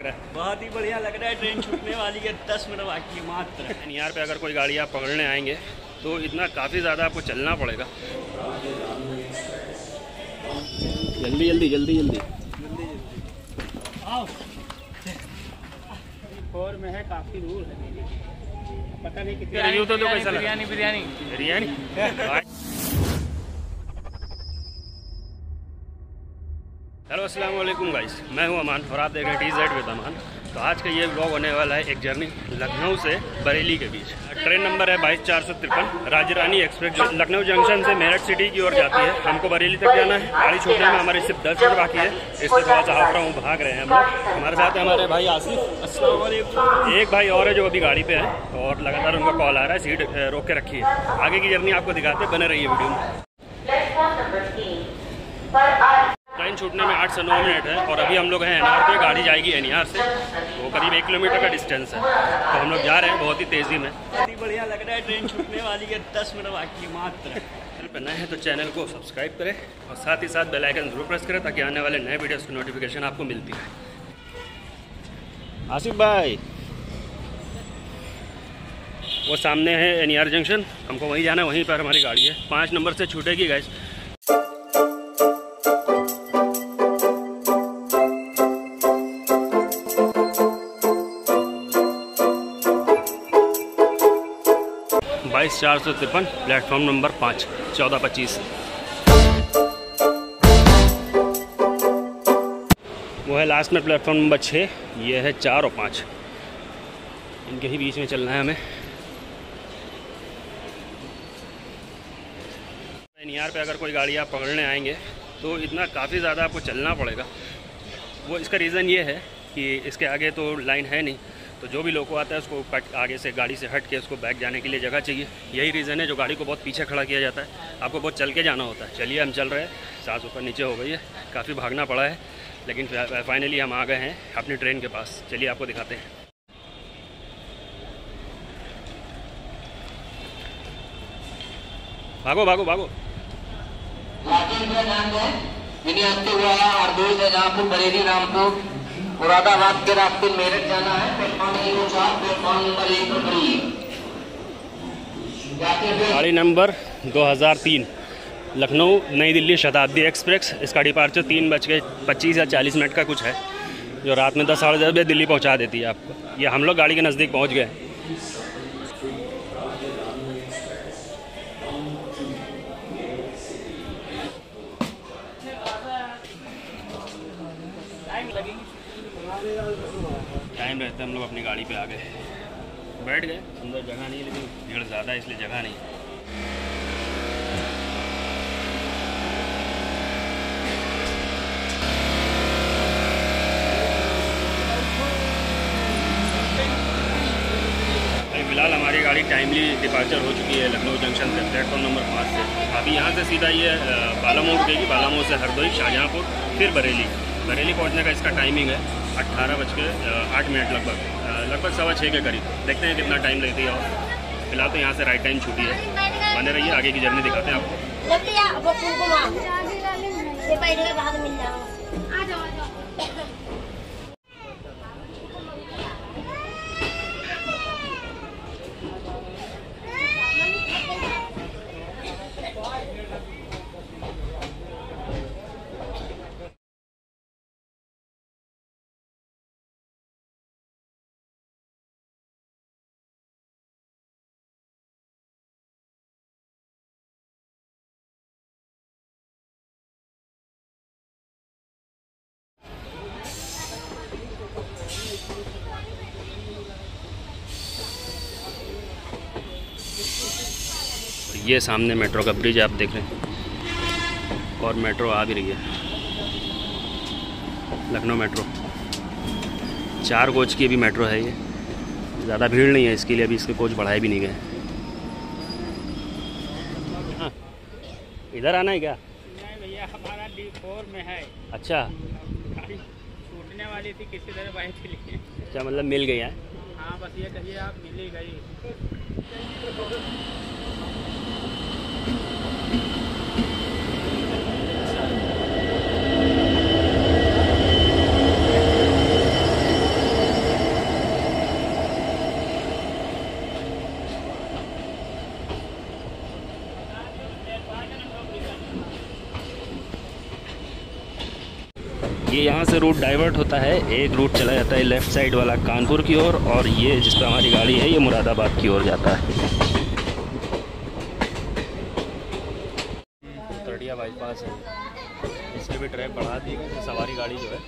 बहुत ही बढ़िया लग रहा है। ट्रेन छूटने वाली है, 10 मिनट बाकी मात्र। यहाँ पे अगर कोई गाड़ी आप पकड़ने आएंगे तो इतना काफ़ी ज़्यादा आपको चलना पड़ेगा। जल्दी जल्दी जल्दी जल्दी आओ। 4 में है, काफ़ी दूर है, पता नहीं कितनी। रिव्यू तो दो कैसा लगा? बिरयानी हेलो अस्सलाम वालेकुम गाइस, मैं हूं अमान और आप देख रहे हैं TZ विद अमान। तो आज का ये व्लॉग होने वाला है एक जर्नी लखनऊ से बरेली के बीच। ट्रेन नंबर है 22-453 राजरानी एक्सप्रेस, जो लखनऊ जंक्शन से मेरठ सिटी की ओर जाती है। हमको बरेली तक जाना है। गाड़ी छूटने में हमारे सिर्फ 10 मिनट बाकी है, इससे थोड़ा सा हाफ राउंड भाग रहे हैं हम लोग। हमारे साथ है हमारे भाई आसिफ, अस्सलाम वालेकुम। एक भाई और है जो अभी गाड़ी पे है और लगातार उनका कॉल आ रहा है, सीट रोक के रखी है। आगे की जर्नी आपको दिखाते हैं, बने रहिए वीडियो में। ट्रेन छूटने में 8 से 9 मिनट है और अभी हम लोग हैं NR पे। गाड़ी जाएगी NR से, वो करीब 1 किलोमीटर का डिस्टेंस है। तो हम लोग जा रहे हैं बहुत ही तेज़ी में। बहुत ही बढ़िया लग रहा है। ट्रेन छूटने वाली है, 10 मिनट बाकी मात्र। चैनल पर नए हैं तो चैनल को सब्सक्राइब करें और साथ ही साथ बेल आइकन जरूर प्रेस करें ताकि आने वाले नए वीडियोस की नोटिफिकेशन आपको मिलती है। आसिफ भाई, वो सामने है NR जंक्शन, हमको वहीं जाना है, वहीं पर हमारी गाड़ी है। 5 नंबर से छूटेगी गाइस। बाईस 453 प्लेटफॉर्म नंबर 5 14:25। वो है लास्ट में प्लेटफॉर्म नंबर 6, ये है 4 और 5, इनके ही बीच में चलना है हमें। NR पे अगर कोई गाड़ी आप पकड़ने आएंगे तो इतना काफ़ी ज़्यादा आपको चलना पड़ेगा। वो इसका रीज़न ये है कि इसके आगे तो लाइन है नहीं, तो जो भी लोको आता है उसको आगे से गाड़ी से हट के उसको बैक जाने के लिए जगह चाहिए। यही रीज़न है जो गाड़ी को बहुत पीछे खड़ा किया जाता है। आपको बहुत चल के जाना होता है। चलिए हम चल रहे हैं, सांस ऊपर नीचे हो गई है, काफ़ी भागना पड़ा है, लेकिन फाइनली हम आ गए हैं अपनी ट्रेन के पास। चलिए आपको दिखाते हैं। भागो भागो भागो। बरेली रामपुर मुरादाबाद के रास्ते मेरठ जाना है। प्लेटफॉर्म 04 प्लेटफॉर्म नंबर 1 पर खड़ी। गाड़ी नंबर 2003 लखनऊ नई दिल्ली शताब्दी एक्सप्रेस। इसका डिपार्चर 3:25 या 40 मिनट का कुछ है, जो रात में 10 साढ़े 10 बजे दिल्ली पहुंचा देती है आपको। ये हम लोग गाड़ी के नज़दीक पहुंच गए। टाइम रहते हम लोग अपनी गाड़ी पे आ गए, बैठ गए। अंदर जगह नहीं, लेकिन भीड़ ज़्यादा है इसलिए जगह नहीं। फिलहाल हमारी गाड़ी टाइमली डिपार्चर हो चुकी है लखनऊ जंक्शन से, प्लेटफॉर्म नंबर 5 से। अभी यहाँ से सीधा ये बालामोड़ उठेगी, बालामोड़ से हरदोई, शाहजहाँपुर, फिर बरेली। बरेली पहुँचने का इसका टाइमिंग है 18:08 लगभग 6:15 के करीब। देखते हैं कितना टाइम लगती है। और फिलहाल तो यहाँ से राइट टाइम छुट्टी है। बने रहिए, आगे की जर्नी दिखाते हैं आपको। ये सामने मेट्रो का ब्रिज आप देख रहे हैं और मेट्रो आ भी रही है, लखनऊ मेट्रो। 4 कोच की अभी मेट्रो है ये। ज़्यादा भीड़ नहीं है इसके लिए, अभी इसके कोच बढ़ाए भी नहीं गए। हाँ, इधर आना है क्या? नहीं भैया, हमारा D4 में है। अच्छा, गाड़ी छूटने वाली थी, किसी तरह बाइक के लिए। अच्छा, मतलब मिल गई है। हाँ, बस ये कहिए आप मिली गई। ये यहाँ से रूट डाइवर्ट होता है, एक रूट चला जाता है लेफ़्ट साइड वाला कानपुर की ओर, और ये जिस पर हमारी गाड़ी है ये मुरादाबाद की ओर जाता है। तड़िया बाईपास है, इसके भी ट्रैक बढ़ा दिए गए, सवारी गाड़ी जो है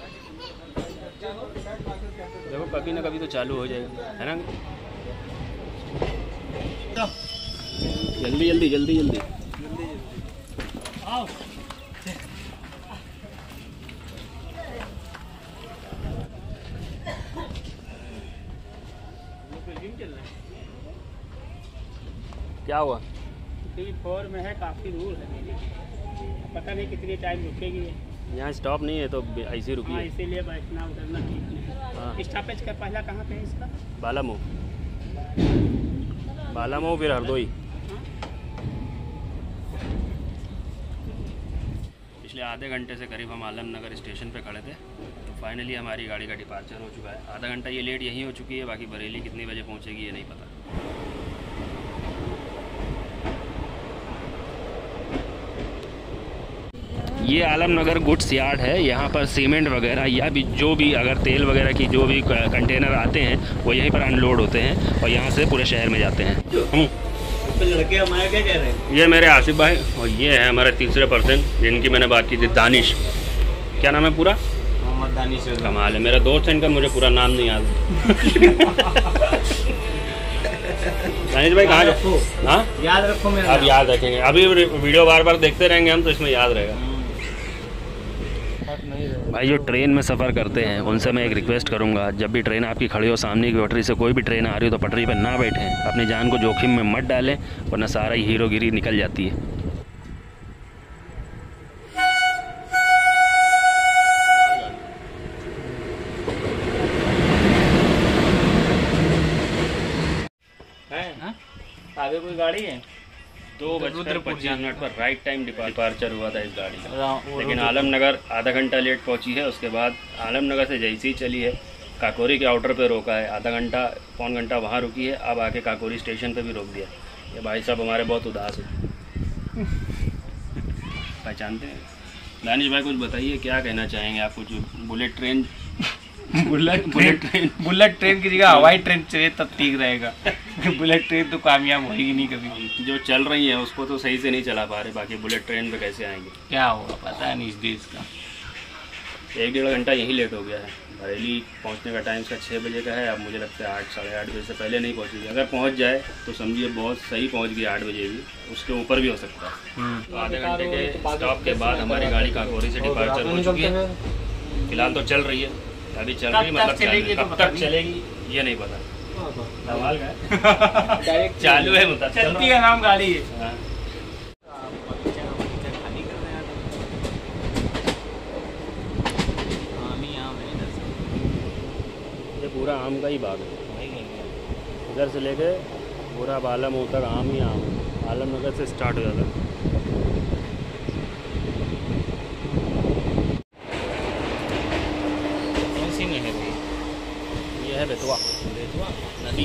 देखो कभी ना कभी तो चालू हो जाएगा, है ना? जल्दी जल्दी जल्दी जल्दी आओ। क्या हुआ? 4 में है, काफ़ी दूर है, पता नहीं कितनी टाइम रुकेगी। यहाँ स्टॉप नहीं है तो ऐसे रुकी है, इसीलिए बैठना उतरना ठीक नहीं। हाँ। स्टॉपेज का पहला कहाँ पे है इसका? बालामऊ, बालामऊ फिर हरदोई। पिछले आधे घंटे से करीब हम आलमनगर स्टेशन पे खड़े थे, तो फाइनली हमारी गाड़ी का डिपार्चर हो चुका है। आधा घंटा ये लेट यहीं हो चुकी है, बाकी बरेली कितनी बजे पहुँचेगी ये नहीं पता। ये आलमनगर गुड्स यार्ड है, यहाँ पर सीमेंट वगैरह या भी जो भी अगर तेल वगैरह की जो भी कंटेनर आते हैं वो यहीं पर अनलोड होते हैं और यहाँ से पूरे शहर में जाते हैं। लड़के हमारे क्या कह रहे हैं? ये मेरे आसिफ भाई और ये है हमारे तीसरे पर्सन जिनकी मैंने बात की थी, दानिश। क्या नाम है पूरा? मोहम्मद दानिश। कमाल है, मेरा दोस्त है इनका, मुझे पूरा नाम नहीं याद। दानिश भाई कहाँ जाओ? हाँ याद रखो मेरा। अब याद रखेंगे, अभी वीडियो बार बार देखते रहेंगे हम तो इसमें याद रहेगा। भाई जो ट्रेन में सफ़र करते हैं उनसे मैं एक रिक्वेस्ट करूंगा, जब भी ट्रेन आपकी खड़ी हो सामने की पटरी से कोई भी ट्रेन आ रही हो तो पटरी पर ना बैठें, अपनी जान को जोखिम में मत डालें वरना सारा ही हीरोगिरी निकल जाती है। आगे कोई गाड़ी है? 2:25 पर राइट टाइम डिपार्चर हुआ था इस गाड़ी का, लेकिन आलमनगर आधा घंटा लेट पहुंची है। उसके बाद आलमनगर से जैसी ही चली है काकोरी के आउटर पे रोका है, आधा घंटा पौन घंटा वहाँ रुकी है, अब आके काकोरी स्टेशन पे भी रोक दिया। ये भाई साहब हमारे बहुत उदास है। पहचानते हैं? दानिश भाई कुछ बताइए, क्या कहना चाहेंगे आप? कुछ बुलेट ट्रेन बुलेट ट्रेन की जगह हवाई ट्रेन चले तब ठीक रहेगा। बुलेट ट्रेन तो कामयाब होगी नहीं कभी। जो चल रही है उसको तो सही से नहीं चला पा रहे, बाकी बुलेट ट्रेन पे कैसे आएंगे क्या होगा पता नहीं इस देश का। 1-1.5 घंटा यहीं लेट हो गया है। बरेली पहुंचने का टाइम इसका 6 बजे का है, अब मुझे लगता है 8 साढ़े 8 बजे से पहले नहीं पहुंचेगी। अगर पहुंच जाए तो समझिए बहुत सही पहुंच गई, 8 बजे भी, उसके ऊपर भी हो सकता है। तो आधे घंटे के स्टॉप के बाद हमारी गाड़ी काकोरी से डिपार्चर हो चुकी है। फिलहाल तो चल रही है, अभी चल रही है, मतलब कब तक चलेगी ये नहीं पता। सवाल का चालू है, मतलब चलती है नाम गाड़ी है। ये पूरा आम का ही बाग है, इधर से लेके पूरा बालामऊ तक आम ही आम है। आलमनगर से स्टार्ट हो जाता है। कौन सी में है ये है बेतवा नदी।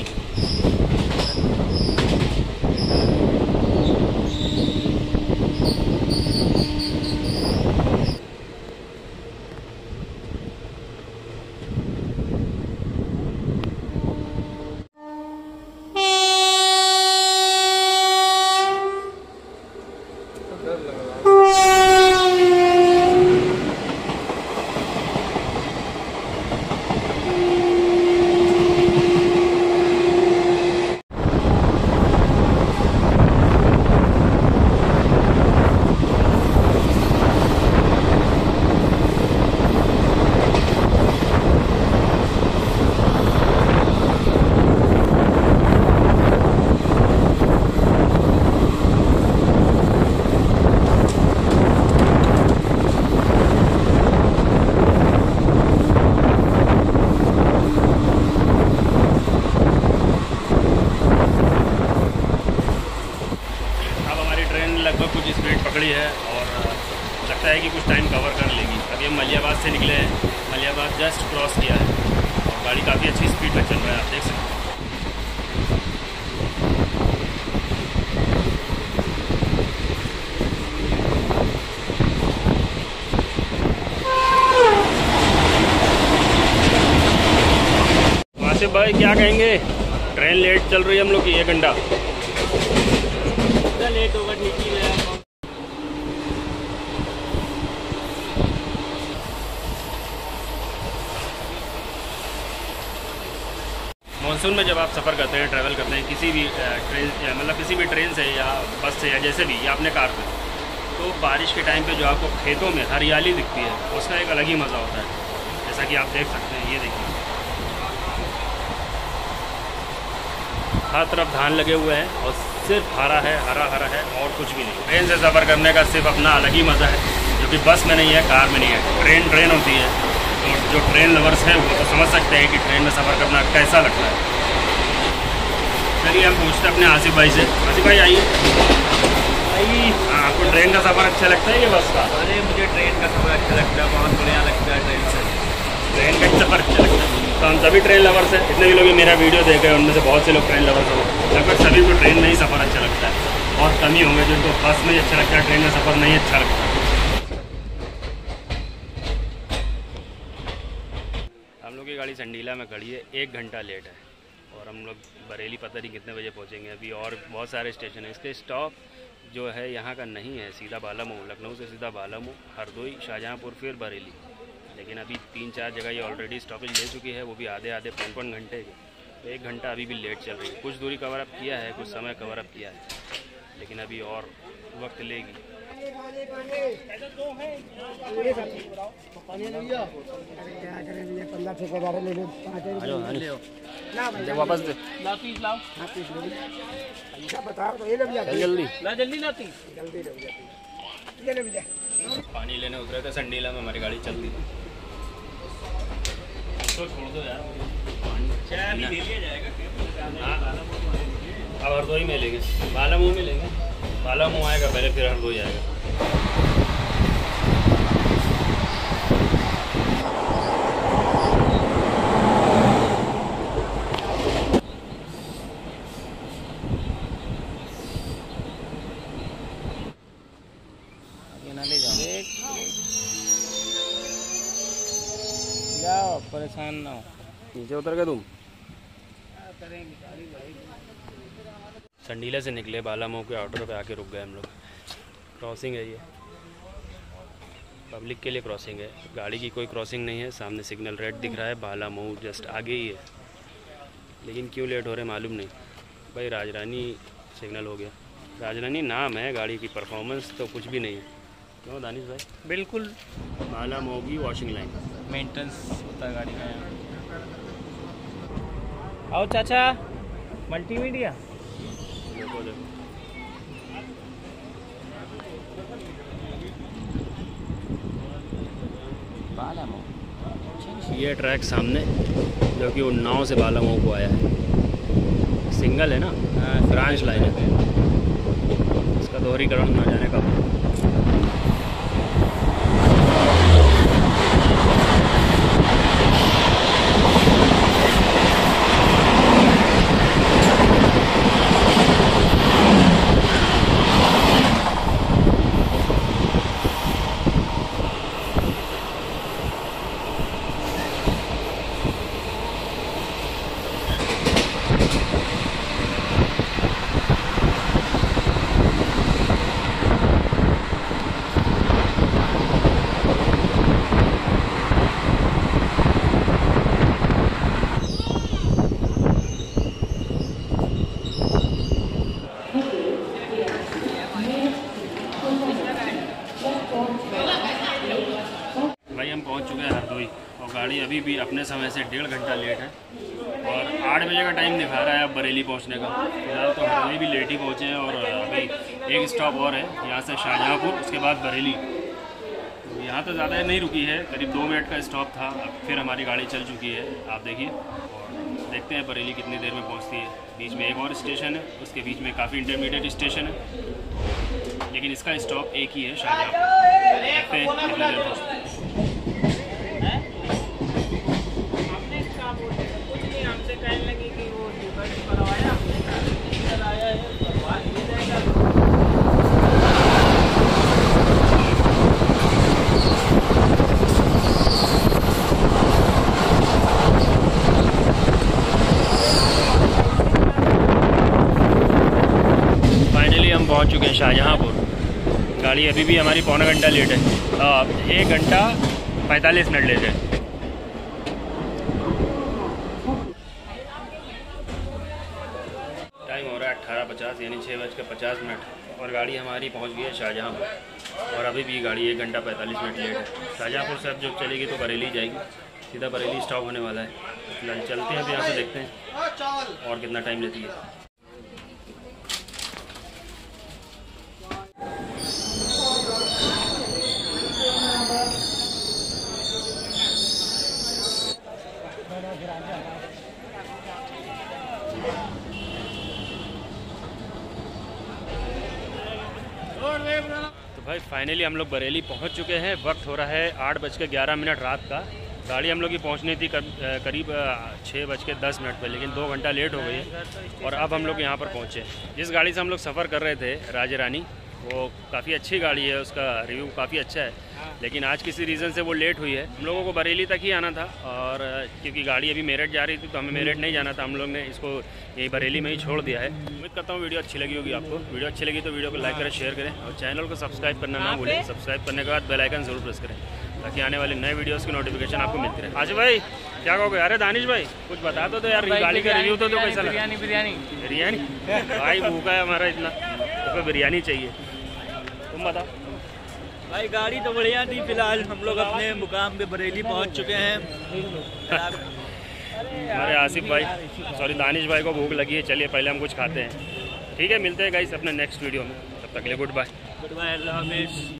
लगभग कुछ स्पीड पकड़ी है और लगता है कि कुछ टाइम कवर कर लेगी। अभी हम मलियाबाद से निकले हैं, मलियाबाद जस्ट क्रॉस किया है और गाड़ी काफ़ी अच्छी स्पीड में चल रहा है, आप देख सकते हैं। आसिफ भाई क्या कहेंगे? ट्रेन लेट चल रही है हम लोग की 1 घंटा। लेट होगा ठीक ही है। मानसून में जब आप सफ़र करते हैं, ट्रैवल करते हैं किसी भी ट्रेन मतलब किसी भी ट्रेन से या बस से या जैसे भी या अपने कार में, तो बारिश के टाइम पे जो आपको खेतों में हरियाली दिखती है उसका एक अलग ही मज़ा होता है। जैसा कि आप देख सकते हैं, ये देखिए हर तरफ धान लगे हुए हैं और सिर्फ हरा है, हरा हरा है और कुछ भी नहीं। ट्रेन से सफ़र करने का सिर्फ अपना अलग ही मज़ा है, जो कि बस में नहीं है, कार में नहीं है। ट्रेन होती है, तो जो ट्रेन लवर्स हैं वो तो समझ सकते हैं कि ट्रेन में सफ़र करना कैसा लगता है। चलिए हम पूछते हैं अपने आसिफ भाई से। आसिफ भाई आइए। हाँ, आपको ट्रेन का सफ़र अच्छा लगता है या बस का? अरे मुझे ट्रेन का सफ़र अच्छा लगता है, बहुत बढ़िया लगता है ट्रेन से। ट्रेन का सफ़र अच्छा लगता है। तो हम सभी ट्रेन लवर्स हैं, जितने भी लोग मेरा वीडियो देख रहे हैं उनमें से बहुत से लोग ट्रेन लवर्स हैं। लगभग सभी को ट्रेन में ही सफ़र अच्छा लगता है। बहुत कम ही होंगे जिनको बस में ही अच्छा लगता है, ट्रेन में सफ़र नहीं अच्छा लगता है। हम लोग की गाड़ी संडीला में खड़ी है, 1 घंटा लेट है और हम लोग बरेली पता नहीं कितने बजे पहुंचेंगे। अभी और बहुत सारे स्टेशन हैं। इसके स्टॉप जो है यहाँ का नहीं है, सीधा बालामऊ, लखनऊ से सीधा बालामऊ, हरदोई, शाहजहाँपुर, फिर बरेली। लेकिन अभी 3-4 जगह ये ऑलरेडी स्टॉपेज ले चुकी है, वो भी आधे पौन घंटे के। तो 1 घंटा अभी भी लेट चल रही है। कुछ दूरी कवर अप किया है, कुछ समय कवर अप किया है, लेकिन अभी और वक्त लेगी। वापस दे जल्दी। पानी लेने उतरे थे संडीला में, हमारी गाड़ी चल दी। तो छोड़ दो यार, चाय ले लिया जाएगा। हाँ, अब हरदोई में लेंगे, बालामऊ में लेंगे। बालामऊ आएगा पहले, फिर हरदोई आएगा। जाओ, परेशान ना हो। नीचे उतर गए तुम? संडीला से निकले, बालामऊ के आउटर पे आके रुक गए हम लोग। क्रॉसिंग है ये, पब्लिक के लिए क्रॉसिंग है, गाड़ी की कोई क्रॉसिंग नहीं है। सामने सिग्नल रेड दिख रहा है, बालामऊ जस्ट आगे ही है। लेकिन क्यों लेट हो रहे मालूम नहीं। भाई राजरानी सिग्नल हो गया। राजरानी नाम है, गाड़ी की परफॉर्मेंस तो कुछ भी नहीं है। क्यों दानिश भाई? बिल्कुल। बालामऊ की वॉशिंग लाइन, मेंटेनेंस होता है गाड़ी का। आओ चाचा, मल्टीमीडिया। देखो देखो, बालामऊ ये ट्रैक सामने जो कि उन्नाव से बालामऊ को आया है, सिंगल है ना, ब्रांच लाइन है। इसका दोहरीकरण ना जाने कब। गाड़ी अभी भी अपने समय से 1.5 घंटा लेट है और 8 बजे का टाइम दिखा रहा है अब बरेली पहुंचने का। फिलहाल तो हरदोई भी लेट ही पहुंचे हैं और अभी एक स्टॉप और है, यहाँ से शाहजहाँपुर, उसके बाद बरेली। यहाँ तो ज़्यादा नहीं रुकी है, करीब 2 मिनट का स्टॉप था। अब फिर हमारी गाड़ी चल चुकी है, आप देखिए। और देखते हैं बरेली कितनी देर में पहुँचती है। बीच में एक और स्टेशन है, उसके बीच में काफ़ी इंटरमीडिएट स्टेशन है, लेकिन इसका स्टॉप एक ही है, शाहजहाँपुर। देखते हैं कितनी देर पहुँचते हैं। शाहजहाँपुर। गाड़ी अभी भी हमारी पौना घंटा लेट है, 1 घंटा 45 मिनट लेट है। टाइम हो रहा है 18:50 यानी 6:50 और गाड़ी हमारी पहुंच गई है शाहजहाँपुर और अभी भी गाड़ी 1 घंटा 45 मिनट लेट है। शाहजहाँपुर से अब जो चलेगी तो बरेली जाएगी, सीधा बरेली स्टॉप होने वाला है। चलते हैं, अब यहाँ से देखते हैं और कितना टाइम लेती है। तो भाई फाइनली हम लोग बरेली पहुंच चुके हैं। वक्त हो रहा है 8:11 रात का। गाड़ी हम लोग की पहुंचनी थी करीब 6:10 पर, लेकिन 2 घंटा लेट हो गई है और अब हम लोग यहाँ पर पहुँचे। जिस गाड़ी से हम लोग सफ़र कर रहे थे राजा रानी, वो काफ़ी अच्छी गाड़ी है, उसका रिव्यू काफ़ी अच्छा है, लेकिन आज किसी रीज़न से वो लेट हुई है। हम लोगों को बरेली तक ही आना था और क्योंकि गाड़ी अभी मेरठ जा रही थी तो हमें मेरठ नहीं जाना था, हम लोग ने इसको यही बरेली में ही छोड़ दिया है। उम्मीद करता हूँ वीडियो अच्छी लगी होगी आपको। वीडियो अच्छी लगी तो वीडियो को लाइक करें, शेयर करें और चैनल को सब्सक्राइब करना ना भूलें। सब्सक्राइब करने के बाद बेल आइकन जरूर प्रेस करें ताकि आने वाले नए वीडियोज़ की नोटिफिकेशन आपको मिलती रहे। आशिफ भाई क्या कहोगे? अरे दानिश भाई कुछ बता दो तो यार, गाड़ी का रिव्यू तो कैसा लगा? बिरयानी भाई भूखा है हमारा इतना, तो बिरयानी चाहिए। तुम बताओ भाई। गाड़ी तो बढ़िया थी, फिलहाल हम लोग अपने मुकाम पे बरेली पहुंच चुके हैं। हमारे आसिफ भाई सॉरी दानिश भाई को भूख लगी है, चलिए पहले हम कुछ खाते हैं। ठीक है, मिलते हैं गाइस अपने नेक्स्ट वीडियो में, तब तक के लिए गुड बाय। अल्लाह हाफिज़।